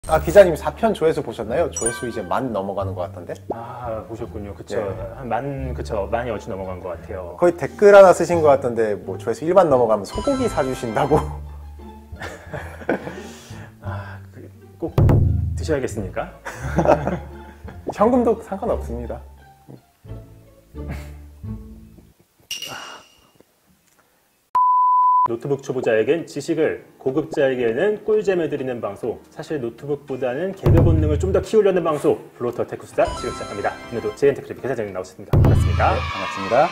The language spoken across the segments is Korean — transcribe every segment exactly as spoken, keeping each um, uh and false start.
아, 기자님 사 편 조회수 보셨나요? 조회수 이제 만 넘어가는 것 같던데? 아, 보셨군요. 그쵸. 네. 한 만, 그쵸. 많이 얼추 넘어간 것 같아요. 거의 댓글 하나 쓰신 것 같던데 뭐 조회수 일만 넘어가면 소고기 사주신다고? 아, 그, 꼭 드셔야겠습니까? 현금도 상관없습니다. 노트북 초보자에겐 지식을, 고급자에게는 꿀잼을 드리는 방송. 사실 노트북보다는 개그 본능을 좀 더 키우려는 방송. 블로터 테크수다 지금 시작합니다. 오늘도 제이엔테크리비 회사장님 나오셨습니다. 반갑습니다. 네, 반갑습니다.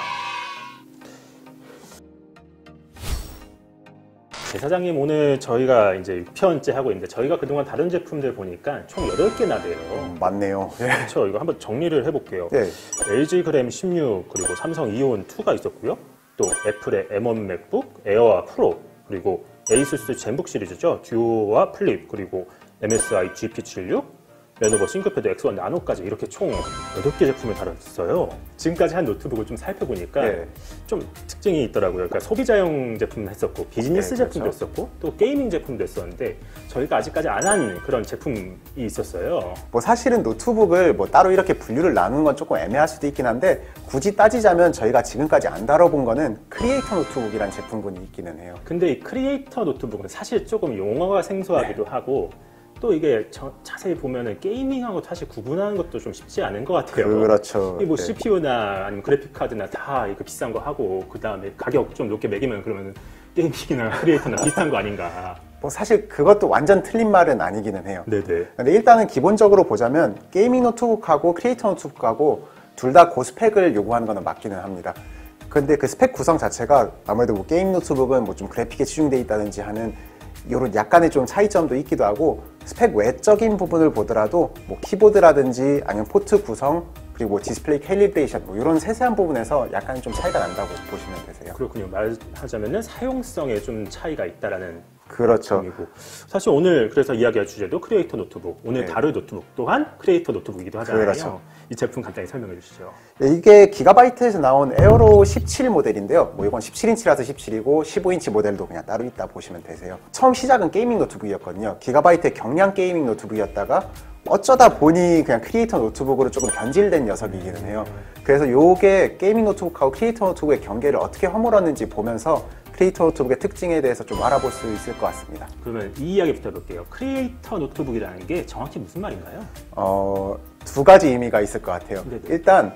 회사장님, 오늘 저희가 이제 육 편째 하고 있는데 저희가 그동안 다른 제품들 보니까 총 여덟 개나 돼요. 음, 맞네요. 네. 그렇죠. 이거 한번 정리를 해볼게요. 네. 엘지 그램 십육, 그리고 삼성 이온 이가 있었고요. 또 애플의 엠 원 맥북, 에어와 프로, 그리고 에이수스 젠북 시리즈죠. 듀오와 플립, 그리고 엠에스아이 지 피 칠십육, 레노버 싱크패드 엑스 원 나노까지 이렇게 총 여덟 개 제품을 다뤘어요. 지금까지 한 노트북을 좀 살펴보니까 네. 좀 특징이 있더라고요. 그러니까 소비자용 제품도 했었고, 비즈니스 네, 제품도 그렇죠. 했었고, 또 게이밍 제품도 했었는데 저희가 아직까지 안 한 그런 제품이 있었어요. 뭐 사실은 노트북을 뭐 따로 이렇게 분류를 나누는 건 조금 애매할 수도 있긴 한데 굳이 따지자면 저희가 지금까지 안 다뤄본 거는 크리에이터 노트북이라는 제품군이 있기는 해요. 근데 이 크리에이터 노트북은 사실 조금 용어가 생소하기도 네. 하고, 또 이게 저, 자세히 보면은 게이밍하고 사실 구분하는 것도 좀 쉽지 않은 것 같아요. 그렇죠. 이 뭐 네. 씨피유나 아니면 그래픽 카드나 다 이거 비싼 거 하고, 그 다음에 가격 좀 높게 매기면 그러면 게이밍이나 크리에이터나 비슷한 거 아닌가. 뭐 사실 그것도 완전 틀린 말은 아니기는 해요. 네네. 근데 일단은 기본적으로 보자면 게이밍 노트북하고 크리에이터 노트북하고 둘 다 고스펙을 요구하는 거는 맞기는 합니다. 근데 그 스펙 구성 자체가 아무래도 뭐 게임 노트북은 뭐 좀 그래픽에 치중돼 있다든지 하는 이런 약간의 좀 차이점도 있기도 하고, 스펙 외적인 부분을 보더라도 뭐 키보드라든지 아니면 포트 구성, 그리고 뭐 디스플레이 캘리브레이션 뭐 이런 세세한 부분에서 약간 좀 차이가 난다고 보시면 되세요. 그렇군요. 말하자면은 사용성에 좀 차이가 있다라는 그렇죠. 점이고, 사실 오늘 그래서 이야기할 주제도 크리에이터 노트북, 오늘 네. 다룰 노트북 또한 크리에이터 노트북이기도 하잖아요. 그렇죠. 이 제품 간단히 설명해 주시죠. 네, 이게 기가바이트에서 나온 에어로 십칠 모델인데요. 뭐 이건 십칠 인치라서 십칠이고 십오 인치 모델도 그냥 따로 있다 보시면 되세요. 처음 시작은 게이밍 노트북이었거든요. 기가바이트의 경량 게이밍 노트북이었다가 어쩌다 보니 그냥 크리에이터 노트북으로 조금 변질된 녀석이기는 해요. 그래서 요게 게이밍 노트북하고 크리에이터 노트북의 경계를 어떻게 허물었는지 보면서 크리에이터 노트북의 특징에 대해서 좀 알아볼 수 있을 것 같습니다. 그러면 이 이야기부터 해볼게요. 크리에이터 노트북이라는 게 정확히 무슨 말인가요? 어, 두 가지 의미가 있을 것 같아요. 네네. 일단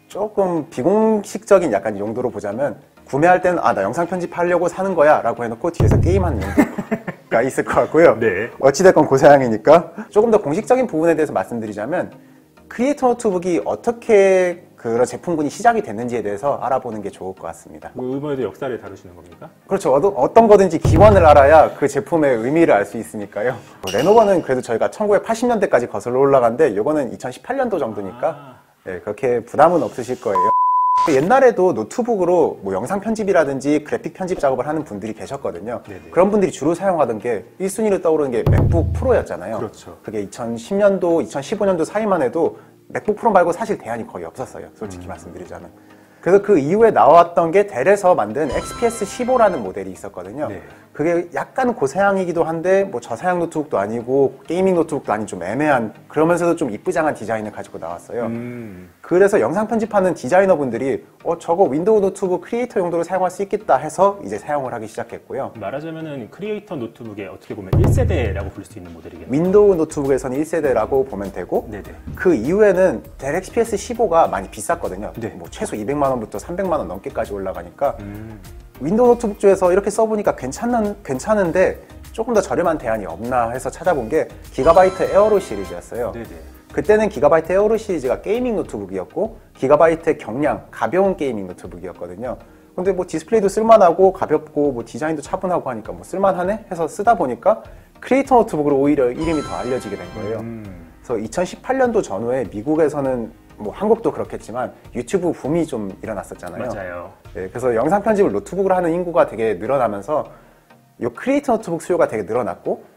조금 비공식적인 약간 용도로 보자면, 구매할 때는 아, 나 영상 편집하려고 사는 거야 라고 해놓고 뒤에서 게임하는 용도가 있을 것 같고요. 네. 어찌됐건 고사양이니까. 조금 더 공식적인 부분에 대해서 말씀드리자면, 크리에이터 노트북이 어떻게 그런 제품군이 시작이 됐는지에 대해서 알아보는 게 좋을 것 같습니다. 뭐 이번에도 역사를 다루시는 겁니까? 그렇죠. 어떤, 어떤 거든지 기원을 알아야 그 제품의 의미를 알 수 있으니까요. 레노버는 그래도 저희가 천구백팔십 년대까지 거슬러 올라간데 이거는 이천십팔 년도 정도니까 아. 네, 그렇게 부담은 없으실 거예요. 옛날에도 노트북으로 뭐 영상 편집이라든지 그래픽 편집 작업을 하는 분들이 계셨거든요. 네네. 그런 분들이 주로 사용하던 게 일 순위로 떠오르는 게 맥북 프로였잖아요. 그렇죠. 그게 이천십 년도, 이천십오 년도 사이만 해도 맥북 프로 말고 사실 대안이 거의 없었어요. 솔직히 음. 말씀드리자면. 그래서 그 이후에 나왔던 게 델에서 만든 엑스피에스 십오라는 모델이 있었거든요. 네. 그게 약간 고사양이기도 한데 뭐 저사양 노트북도 아니고 게이밍 노트북도 아닌 좀 애매한, 그러면서도 좀 이쁘장한 디자인을 가지고 나왔어요. 음. 그래서 영상 편집하는 디자이너분들이 어 저거 윈도우 노트북 크리에이터 용도로 사용할 수 있겠다 해서 이제 사용을 하기 시작했고요. 말하자면은 크리에이터 노트북의 어떻게 보면 일 세대라고 부를 수 있는 모델이겠네요. 윈도우 노트북에서는 일 세대라고 보면 되고, 네네. 그 이후에는 델 엑스피에스 십오가 많이 비쌌거든요. 네. 뭐 최소 이백만 원부터 삼백만 원 넘게까지 올라가니까 음. 윈도우 노트북 중에서 이렇게 써보니까 괜찮은, 괜찮은데 조금 더 저렴한 대안이 없나 해서 찾아본 게 기가바이트 에어로 시리즈였어요. 네네. 그때는 기가바이트 에어로 시리즈가 게이밍 노트북이었고 기가바이트의 경량, 가벼운 게이밍 노트북이었거든요. 근데 뭐 디스플레이도 쓸만하고 가볍고 뭐 디자인도 차분하고 하니까 뭐 쓸만하네 해서 쓰다 보니까 크리에이터 노트북으로 오히려 이름이 더 알려지게 된 거예요. 음. 그래서 이천십팔 년도 전후에 미국에서는 뭐 한국도 그렇겠지만 유튜브 붐이 좀 일어났었잖아요. 맞아요. 네, 그래서 영상 편집을 노트북으로 하는 인구가 되게 늘어나면서 이 크리에이터 노트북 수요가 되게 늘어났고,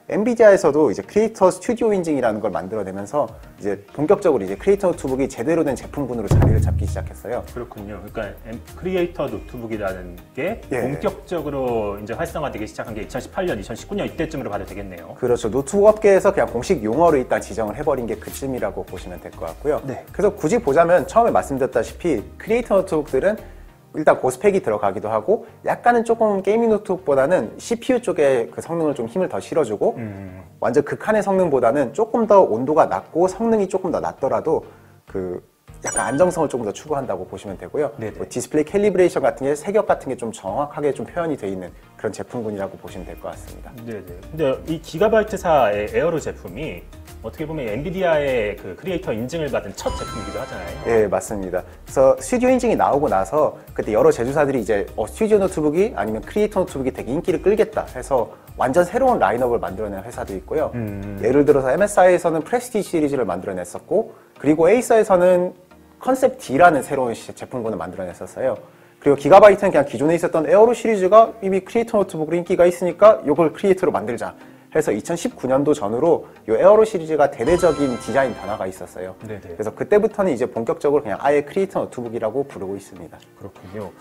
엔비디아에서도 이제 크리에이터 스튜디오 인증이라는 걸 만들어내면서 이제 본격적으로 이제 크리에이터 노트북이 제대로 된 제품군으로 자리를 잡기 시작했어요. 그렇군요. 그러니까 크리에이터 노트북이라는 게 예. 본격적으로 이제 활성화되기 시작한 게 이천십팔 년, 이천십구 년 이때쯤으로 봐도 되겠네요. 그렇죠. 노트북 업계에서 그냥 공식 용어로 일단 지정을 해버린 게 그쯤이라고 보시면 될 것 같고요. 네. 그래서 굳이 보자면 처음에 말씀드렸다시피 크리에이터 노트북들은 일단 고스펙이 들어가기도 하고 약간은 조금 게이밍 노트북보다는 씨피유 쪽에 그 성능을 좀 힘을 더 실어주고 음. 완전 극한의 성능보다는 조금 더 온도가 낮고 성능이 조금 더 낮더라도 그 약간 안정성을 조금 더 추구한다고 보시면 되고요. 뭐 디스플레이 캘리브레이션 같은 게 색역 같은 게 좀 정확하게 좀 표현이 돼 있는 그런 제품군이라고 보시면 될 것 같습니다. 네네. 근데 이 기가바이트사의 에어로 제품이 어떻게 보면 엔비디아의 그 크리에이터 인증을 받은 첫 제품이기도 하잖아요. 네, 맞습니다. 그래서 스튜디오 인증이 나오고 나서 그때 여러 제조사들이 이제 어, 스튜디오 노트북이 아니면 크리에이터 노트북이 되게 인기를 끌겠다 해서 완전 새로운 라인업을 만들어낸 회사도 있고요. 음. 예를 들어서 엠에스아이에서는 프레스티지 시리즈를 만들어냈었고, 그리고 에이서에서는 컨셉 D라는 새로운 제품군을 만들어냈었어요. 그리고 기가바이트는 그냥 기존에 있었던 에어로 시리즈가 이미 크리에이터 노트북으로 인기가 있으니까 이걸 크리에이터로 만들자 해서 이천십구 년도 전후로 이 에어로 시리즈가 대대적인 디자인 변화가 있었어요. 네네. 그래서 그때부터는 이제 본격적으로 그냥 아예 크리에이터 노트북이라고 부르고 있습니다. 그렇군요.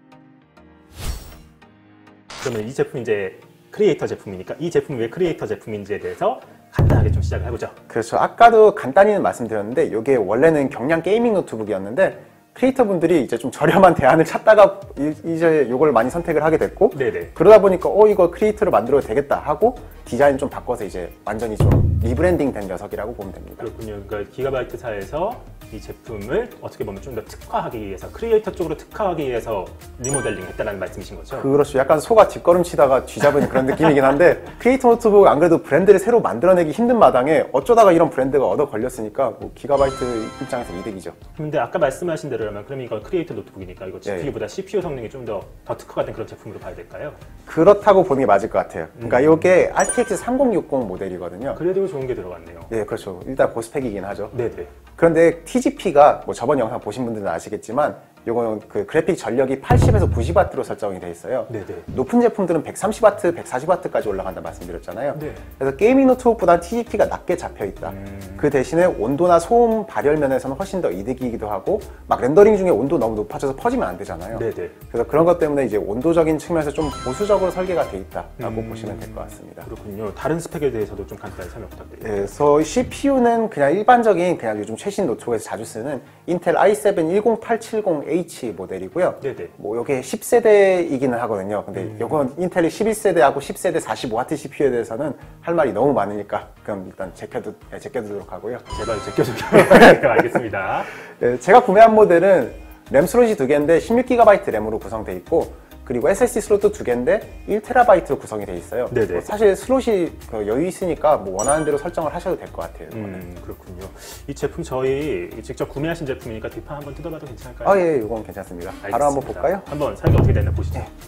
그러면 이 제품이 이제 크리에이터 제품이니까 이 제품이 왜 크리에이터 제품인지에 대해서 간단하게 좀 시작을 해보죠. 그렇죠. 아까도 간단히는 말씀드렸는데 이게 원래는 경량 게이밍 노트북이었는데 크리에이터 분들이 이제 좀 저렴한 대안을 찾다가 이제 이걸 많이 선택을 하게 됐고, 네네. 그러다 보니까 어 이거 크리에이터로 만들어도 되겠다 하고 디자인 좀 바꿔서 이제 완전히 좀 리브랜딩 된 녀석이라고 보면 됩니다. 그렇군요. 그러니까 기가바이트사에서 이 제품을 어떻게 보면 좀 더 특화하기 위해서, 크리에이터 쪽으로 특화하기 위해서 리모델링 했다는 말씀이신 거죠? 그렇죠. 약간 소가 뒷걸음치다가 쥐잡은 그런 느낌이긴 한데 크리에이터 노트북 안 그래도 브랜드를 새로 만들어내기 힘든 마당에 어쩌다가 이런 브랜드가 얻어 걸렸으니까 뭐 기가바이트 입장에서 이득이죠. 근데 아까 말씀하신 대로라면 그러면 이건 크리에이터 노트북이니까 이거 네. 지피유보다 씨피유 성능이 좀 더 더 특화가 된 그런 제품으로 봐야 될까요? 그렇다고 보는 게 맞을 것 같아요. 그러니까 음. 이게 알티엑스 삼공육십 모델이거든요. 그래도 좋은 게 들어갔네요. 네, 그렇죠. 일단 고스펙이긴 하죠. 네네. 그런데 티지피가 뭐 저번 영상 보신 분들은 아시겠지만 요거는 그 그래픽 전력이 팔십에서 구십 와트로 설정이 돼 있어요. 네네. 높은 제품들은 백삼십 와트, 백사십 와트까지 올라간다 말씀드렸잖아요. 네. 그래서 게이밍 노트북보다 티지피가 낮게 잡혀 있다. 음. 그 대신에 온도나 소음 발열 면에서는 훨씬 더 이득이기도 하고 막 렌더링 중에 온도 너무 높아져서 퍼지면 안 되잖아요. 네네. 그래서 그런 것 때문에 이제 온도적인 측면에서 좀 보수적으로 설계가 돼 있다라고 음. 보시면 될 것 같습니다. 그렇군요. 다른 스펙에 대해서도 좀 간단히 설명 부탁드립니다. 그래서 씨피유는 그냥 일반적인 그냥 요즘 최신 노트북에서 자주 쓰는 인텔 아이 세븐 일공팔칠공 에이치 모델이고요. 네네. 뭐 요게 십 세대이기는 하거든요. 근데 음. 요건 인텔이 십일 세대하고 십 세대 사십오 와트 씨피유에 대해서는 할 말이 너무 많으니까 그럼 일단 제껴두, 네, 제껴두도록 하고요. 제발 제껴주세요. 알겠습니다. 네, 제가 구매한 모델은 램 슬롯이 두 개인데 십육 기가바이트 램으로 구성되어 있고, 그리고 에스에스디 슬롯도 두 개인데 일 테라바이트로 구성이 되어 있어요. 네네. 뭐 사실 슬롯이 그 여유 있으니까 뭐 원하는 대로 설정을 하셔도 될 것 같아요. 음, 그렇군요. 이 제품 저희 직접 구매하신 제품이니까 뒷판 한번 뜯어봐도 괜찮을까요? 아, 예, 이건 괜찮습니다. 알겠습니다. 바로 한번 볼까요? 한번 설계 어떻게 됐나 보시죠. 네.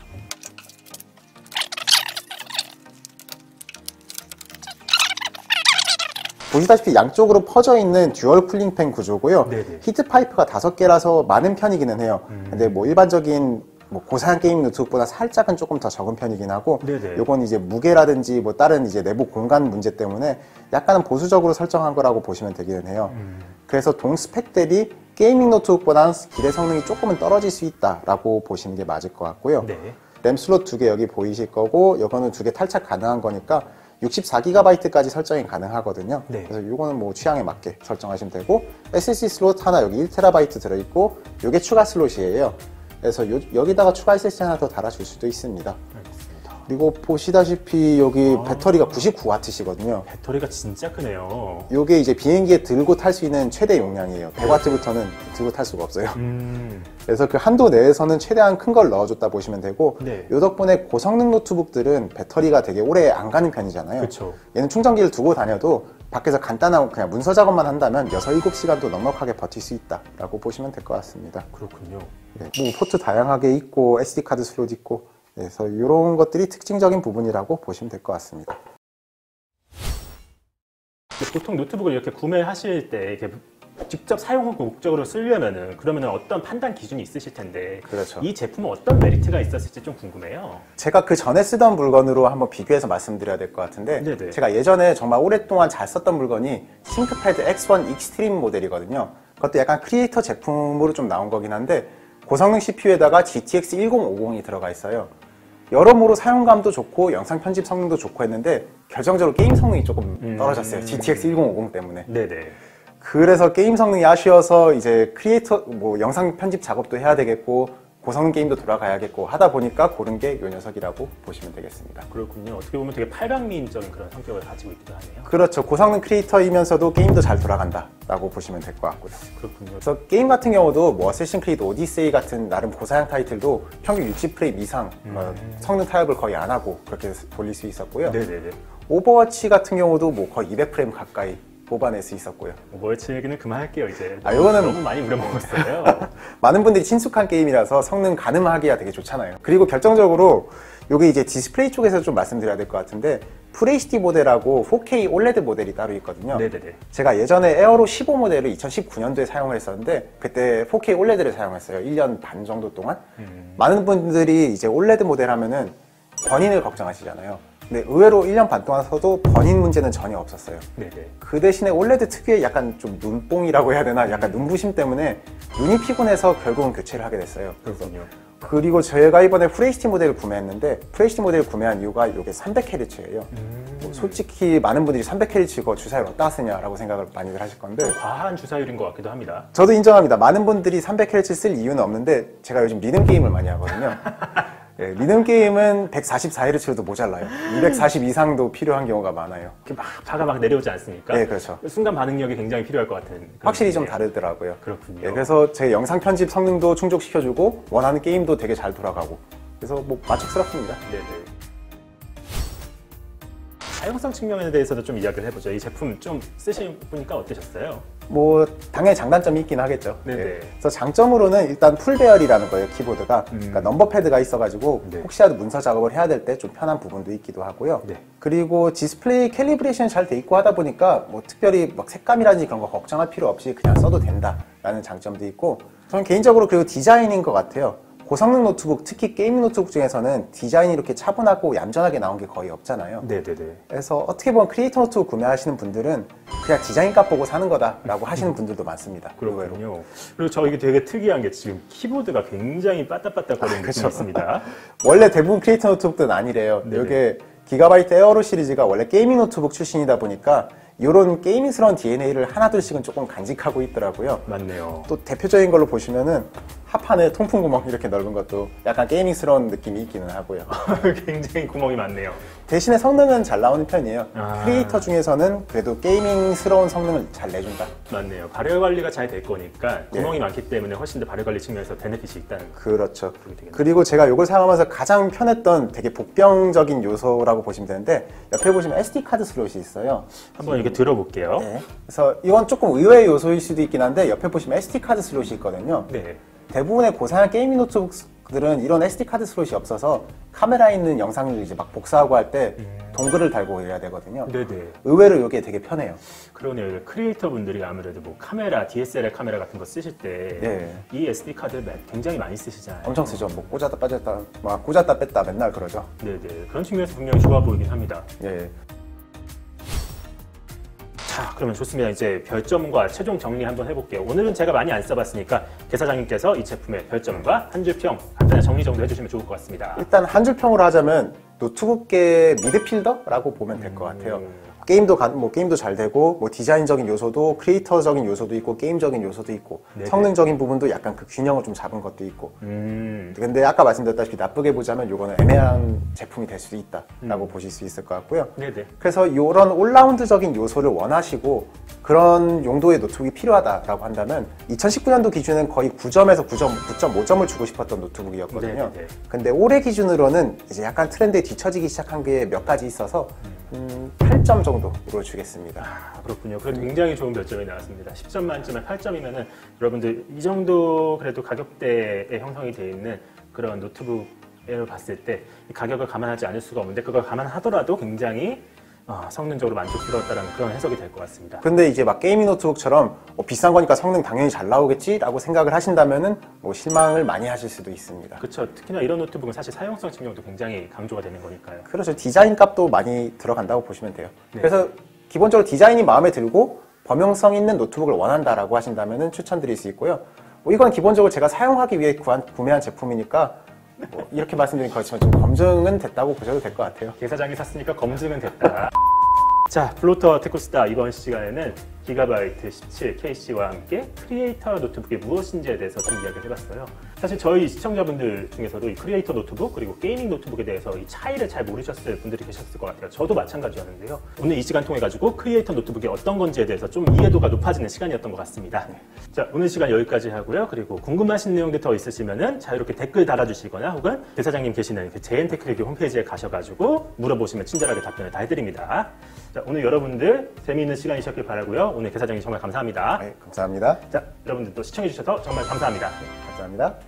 보시다시피 양쪽으로 퍼져 있는 듀얼 쿨링 팬 구조고요. 네네. 히트 파이프가 다섯 개라서 많은 편이기는 해요. 음. 근데 뭐 일반적인 뭐 고사양 게임 노트북보다 살짝은 조금 더 적은 편이긴 하고, 네네. 요건 이제 무게라든지 뭐 다른 이제 내부 공간 문제 때문에 약간은 보수적으로 설정한 거라고 보시면 되기는 해요. 음. 그래서 동 스펙 대비 게이밍 노트북보다는 기대 성능이 조금은 떨어질 수 있다라고 보시는 게 맞을 것 같고요. 네. 램 슬롯 두 개 여기 보이실 거고, 요거는 두 개 탈착 가능한 거니까 육십사 기가바이트까지 설정이 가능하거든요. 네. 그래서 이거는 뭐 취향에 맞게 설정하시면 되고, 에스에스디 슬롯 하나 여기 일 테라바이트 들어있고, 요게 추가 슬롯이에요. 그래서 요, 여기다가 추가 에스에스디 하나 더 달아줄 수도 있습니다. 알겠습니다. 그리고 보시다시피 여기 아. 배터리가 구십구 와트시거든요. 배터리가 진짜 크네요. 요게 이제 비행기에 들고 탈 수 있는 최대 용량이에요. 백 와트부터는 들고 탈 수가 없어요. 음. 그래서 그 한도 내에서는 최대한 큰 걸 넣어줬다 보시면 되고, 네. 요 덕분에 고성능 노트북들은 배터리가 되게 오래 안 가는 편이잖아요. 그렇죠. 얘는 충전기를 두고 다녀도 밖에서 간단한 그냥 문서 작업만 한다면 육, 일곱 시간도 넉넉하게 버틸 수 있다라고 보시면 될 것 같습니다. 그렇군요. 네, 뭐 포트 다양하게 있고 에스디 카드 슬롯 있고, 그래서 이런 것들이 특징적인 부분이라고 보시면 될 것 같습니다. 보통 노트북을 이렇게 구매하실 때 이렇게 직접 사용 목적으로 쓰려면은 그러면은 어떤 판단 기준이 있으실 텐데 그렇죠. 이 제품은 어떤 메리트가 있었을지 좀 궁금해요. 제가 그 전에 쓰던 물건으로 한번 비교해서 말씀드려야 될 것 같은데 네네. 제가 예전에 정말 오랫동안 잘 썼던 물건이 싱크패드 엑스 원 익스트림 모델이거든요. 그것도 약간 크리에이터 제품으로 좀 나온 거긴 한데 고성능 씨피유에다가 지티엑스 천오십이 들어가 있어요. 여러모로 사용감도 좋고 영상 편집 성능도 좋고 했는데 결정적으로 게임 성능이 조금 떨어졌어요. 음... 지티엑스 천오십 때문에. 네네. 그래서 게임 성능이 아쉬워서 이제 크리에이터 뭐 영상 편집 작업도 해야 되겠고 고성능 게임도 돌아가야겠고 하다 보니까 고른 게 이 녀석이라고 보시면 되겠습니다. 그렇군요. 어떻게 보면 되게 팔방미인적인 그런 성격을 가지고 있기도 하네요. 그렇죠. 고성능 크리에이터이면서도 게임도 잘 돌아간다라고 보시면 될 것 같고요. 그렇군요. 그래서 게임 같은 경우도 뭐 어쌔신 크리드 오디세이 같은 나름 고사양 타이틀도 평균 육십 프레임 이상 어, 성능 타협을 거의 안 하고 그렇게 돌릴 수 있었고요. 네네네. 오버워치 같은 경우도 뭐 거의 이백 프레임 가까이 뽑아낼 수 있었고요. 오버워치 얘기는 그만할게요 이제. 아, 요거는 너무 많이 우려먹었어요. 많은 분들이 친숙한 게임이라서 성능 가늠하기가 되게 좋잖아요. 그리고 결정적으로 요게 이제 디스플레이 쪽에서 좀 말씀드려야 될 것 같은데 풀에이치디 모델하고 포케이 올레드 모델이 따로 있거든요. 네네네. 제가 예전에 에어로 십오 모델을 이천십구 년도에 사용을 했었는데 그때 포케이 올레드를 사용했어요. 일 년 반 정도 동안. 음. 많은 분들이 이제 올레드 모델 하면은 번인을 걱정하시잖아요. 근데 의외로 일 년 반 동안 써도 번인 문제는 전혀 없었어요. 네네. 그 대신에 올레드 특유의 약간 좀 눈뽕이라고 해야 되나? 약간 눈부심 때문에 눈이 피곤해서 결국은 교체를 하게 됐어요. 그렇군요. 그리고 제가 이번에 풀에이치디 모델을 구매했는데 풀에이치디 모델을 구매한 이유가 이게 삼백 헤르츠예요. 음... 뭐 솔직히 많은 분들이 삼백 헤르츠 이거 주사율 어디다 쓰냐라고 생각을 많이들 하실 건데 과한 주사율인 것 같기도 합니다. 저도 인정합니다. 많은 분들이 삼백 헤르츠 쓸 이유는 없는데 제가 요즘 리듬 게임을 많이 하거든요. 네, 리듬 게임은 백사십사 헤르츠로도 모자라요. 이백사십 이상도 필요한 경우가 많아요. 막 화가 막 내려오지 않습니까? 네, 그렇죠. 순간 반응력이 굉장히 필요할 것 같은. 확실히 좀 다르더라고요. 그렇군요. 네, 그래서 제 영상 편집 성능도 충족시켜주고 원하는 게임도 되게 잘 돌아가고 그래서 뭐 만족스럽습니다. 네네. 사용성 측면에 대해서도 좀 이야기를 해보죠. 이 제품 좀 쓰시보니까 어떠셨어요? 뭐 당연히 장단점이 있긴 하겠죠. 네네. 네. 그래서 장점으로는 일단 풀배열이라는 거예요. 키보드가. 음. 그러니까 넘버 패드가 있어가지고 네. 혹시라도 문서 작업을 해야 될 때 좀 편한 부분도 있기도 하고요. 네. 그리고 디스플레이 캘리브레이션이 잘 돼 있고 하다 보니까 뭐 특별히 막 색감이라든지 그런 거 걱정할 필요 없이 그냥 써도 된다라는 장점도 있고 저는 개인적으로 그리고 디자인인 것 같아요. 고성능 노트북, 특히 게이밍 노트북 중에서는 디자인이 이렇게 차분하고 얌전하게 나온 게 거의 없잖아요. 네네네. 그래서 어떻게 보면 크리에이터 노트북 구매하시는 분들은 그냥 디자인 값 보고 사는 거다라고 하시는 분들도 많습니다. 의외로. 그렇군요. 그리고 저 이게 되게 특이한 게 지금 키보드가 굉장히 빠딱빠딱 거리는 아, 느낌이 그렇죠. 있습니다. 원래 대부분 크리에이터 노트북들은 아니래요. 네네. 이게 기가바이트 에어로 시리즈가 원래 게이밍 노트북 출신이다 보니까 이런 게이밍스러운 디엔에이를 하나둘씩은 조금 간직하고 있더라고요. 맞네요. 또 대표적인 걸로 보시면은 하판에 통풍 구멍 이렇게 넓은 것도 약간 게이밍스러운 느낌이 있기는 하고요. 굉장히 구멍이 많네요. 대신에 성능은 잘 나오는 편이에요. 아. 크리에이터 중에서는 그래도 게이밍스러운 성능을 잘 내준다. 맞네요. 발열 관리가 잘 될 거니까 구멍이 네. 많기 때문에 훨씬 더 발열 관리 측면에서 베네핏이 있다는 거. 그렇죠. 되겠네요. 그리고 제가 이걸 사용하면서 가장 편했던 되게 복병적인 요소라고 보시면 되는데 옆에 보시면 에스디 카드 슬롯이 있어요. 한번 이렇게 들어볼게요. 네. 그래서 이건 조금 의외의 요소일 수도 있긴 한데 옆에 보시면 에스디 카드 슬롯이 있거든요. 네. 대부분의 고사양 게이밍 노트북들은 이런 에스디 카드 슬롯이 없어서 카메라에 있는 영상을 이제 막 복사하고 할 때 동글을 달고 해야 되거든요. 네네. 의외로 이게 되게 편해요. 그러네요. 크리에이터 분들이 아무래도 뭐 카메라, 디에스엘알 카메라 같은 거 쓰실 때 이 네. 에스디 카드 굉장히 많이 쓰시잖아요. 엄청 쓰죠. 뭐 꽂았다 빠졌다, 막 꽂았다 뺐다 맨날 그러죠. 네네. 그런 측면에서 분명히 좋아 보이긴 합니다. 예. 자, 그러면 좋습니다. 이제 별점과 최종 정리 한번 해볼게요. 오늘은 제가 많이 안 써봤으니까 개 사장님께서 이 제품의 별점과 한 줄 평 간단한 정리 정도 해주시면 좋을 것 같습니다. 일단 한 줄 평으로 하자면 노트북계 미드필더라고 보면 될 것 같아요. 음. 게임도 가, 뭐 게임도 잘 되고 뭐 디자인적인 요소도 크리에이터적인 요소도 있고 게임적인 요소도 있고 네네. 성능적인 부분도 약간 그 균형을 좀 잡은 것도 있고. 음. 근데 아까 말씀드렸다시피 나쁘게 보자면 요거는 애매한 제품이 될 수도 있다라고 음. 보실 수 있을 것 같고요. 네네. 그래서 이런 올라운드적인 요소를 원하시고 그런 용도의 노트북이 필요하다라고 한다면 이천십구 년도 기준은 거의 구 점에서 구 점 오 점을 주고 싶었던 노트북이었거든요. 네네네. 근데 올해 기준으로는 이제 약간 트렌드에 뒤처지기 시작한 게 몇 가지 있어서 음, 팔 점 정도로 주겠습니다. 아, 그렇군요. 그래도 굉장히 좋은 별점이 나왔습니다. 십 점 만점에 팔 점이면은 여러분들 이 정도 그래도 가격대에 형성이 되어 있는 그런 노트북을 봤을 때 이 가격을 감안하지 않을 수가 없는데 그걸 감안하더라도 굉장히 아, 성능적으로 만족스러웠다는 그런 해석이 될 것 같습니다. 근데 이제 막 게이밍 노트북처럼 어, 비싼 거니까 성능 당연히 잘 나오겠지라고 생각을 하신다면은 뭐 실망을 많이 하실 수도 있습니다. 그렇죠. 특히나 이런 노트북은 사실 사용성 측면도 굉장히 강조가 되는 거니까요. 그렇죠. 디자인 값도 많이 들어간다고 보시면 돼요. 네. 그래서 기본적으로 디자인이 마음에 들고 범용성 있는 노트북을 원한다라고 하신다면은 추천드릴 수 있고요. 뭐 이건 기본적으로 제가 사용하기 위해 구한, 구매한 제품이니까 뭐 이렇게 말씀드린 것처럼 좀 검증은 됐다고 보셔도 될 것 같아요. 계사장이 샀으니까 검증은 됐다. 자, 플로터 테크스타 이번 시간에는 기가바이트 십칠 케이씨와 함께 크리에이터 노트북이 무엇인지에 대해서 좀 이야기를 해봤어요. 사실 저희 시청자분들 중에서도 이 크리에이터 노트북 그리고 게이밍 노트북에 대해서 이 차이를 잘 모르셨을 분들이 계셨을 것 같아요. 저도 마찬가지였는데요. 오늘 이 시간 통해 가지고 크리에이터 노트북이 어떤 건지에 대해서 좀 이해도가 높아지는 시간이었던 것 같습니다. 자, 오늘 시간 여기까지 하고요. 그리고 궁금하신 내용들 더 있으시면은 자유롭게 댓글 달아주시거나 혹은 대사장님 계시는 그 제엔테크리뷰 홈페이지에 가셔가지고 물어보시면 친절하게 답변을 다 해드립니다. 자, 오늘 여러분들 재미있는 시간이셨길 바라고요. 오늘 계사장님 정말 감사합니다. 네, 감사합니다. 자, 여러분들 또 시청해주셔서 정말 감사합니다. 감사합니다.